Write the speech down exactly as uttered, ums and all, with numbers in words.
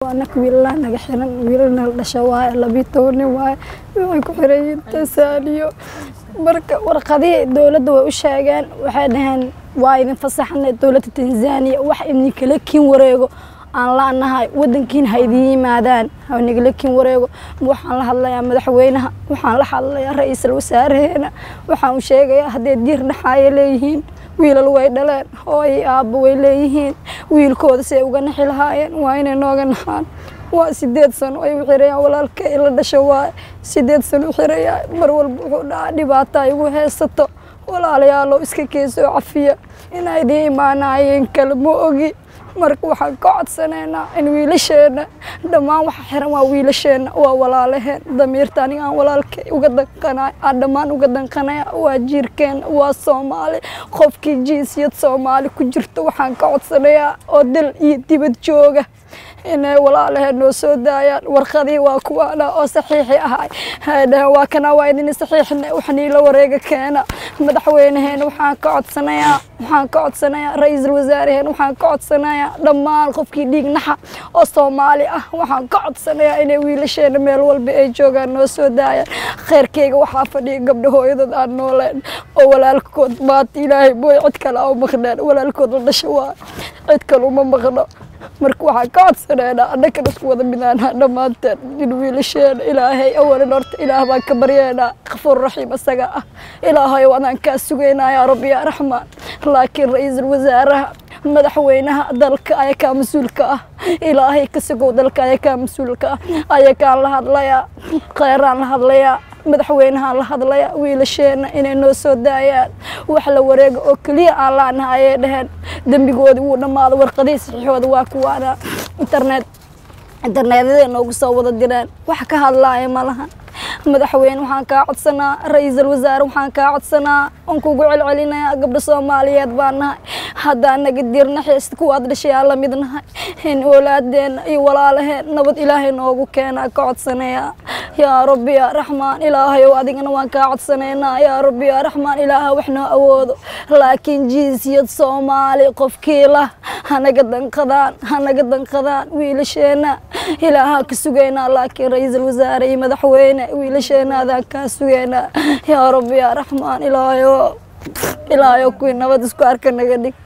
أنا كويلا نجحنا ويلنا الشواء لبيتوني واي وكحرين تساليو مرك ورقدي دولة دو وشاقان وحدهن وايد فصحنا دولة تنزانيا وح إني كلكين وريجو aan laanahay wadankiin haydii maadaan hawnigalkiin wareego waxaan la hadlayaa madaxweynaha waxaan la hadlayaa ra'iisul wasaaraheena waxaan u sheegayaa hadii diir dhaxay leeyihiin wiilal way dhaleen hooy aab way leeyihiin wiilkooda say uga naxi lahaayeen waa inay nooga naxaan waa sideed sano ay u xirayaan walaalka ila dhasho waa sideed sano u xirayaan mar walba wuxuu dhaca dhibaato ay ugu heesato walaalayaal iska keesoo cafiya inay idin imaanayeen kalmo ogi marka waxaan ka codsanaynaa in wiilasheena dhammaan waxa xiran waa wiilasheena waa walaalaheen damiirta aniga aan walaalkay uga danqanaay aan dhammaan uga danqanaya waa jiirkeen waa Soomaali qofkii jinsiyad Soomaali ku jirto waxaan ka codsanayaa oo dal iyo dibad jooga inay walaalaheen noo soo daayaan warqadii waa kuwaana oo saxiixi ahay hada waa kana waa idin saxiixna waxni la wareega keena madaxweynaheena waxaan ka codsanayaa waxaan ka codsanayaa ra'iisul wasaaraheena waxaan ka codsanayaa dhammaan qofkii dhiignaxa oo Soomaali ah waxaan ka codsanayaa inay wiilasheena meel walba ay joogaan noo soo daayaan khayrkeyga waxaa fadhiya gabdho hooyadooda aan nooleen oo walaalkood baad ilaahay booy cid kale oo maqnaan walaalkood la dhashay waa cid kale uma maqno marka waxaan ka codsanaynaa annaka isku wada midnaana dhammaanteen in wiilasheena ilaahay awalan horta ilaah baan ka baryaynaa ghafuur raxiim asaga ah ilaahay waan kaa sugaynaa yaa rabbi yaa raxmaan laakiin ra'iisul wasaaraha madaxweynaha dalka ay ka mas'uulka ah ilaahay ka sugo dalka ay ka mas'uulka ah ay ka la hadlayaa qeyraan la hadlayaa madaxweynaha la hadlaya wiilasheena inay noo soo daayaan wax la wareego oo kaliya aan laanahay ay dhahan dambigoodi uu dhamaado warqadii saxiixooda waa kuwaana internet internetada noogu soo wada diraan wax ka hadlaaya malaha madaxweyne waxaan ka codsanaa ra'iisul wasaare waxaan ka codsanaa on kugu celcelinayaa gabdho Soomaaliyeed baan nahay haddaan naga dirna xiist ku wad dhashay la midnahay in walaadeen iyo walaalaheen nabad ilaahay noogu keenaa ka codsanaya yaa rabbi yaa raxmaan ilaahay oo adigana waan ka codsanaynaa yaa rabbi yaa raxmaan ilaahay waxna awoodo laakiin jinsiyad Soomaali qofkii la hanaga danqadaan hanaga danqadaan wiilasheena ilaahay ka sugaynaa laakiin ra'iisul wasaare iyo madaxweyne wiilasheena adan ka sugaynaa yaa rabbi yaa raxmaan ilaahay ilaahay ku nabad isku arka naga dhig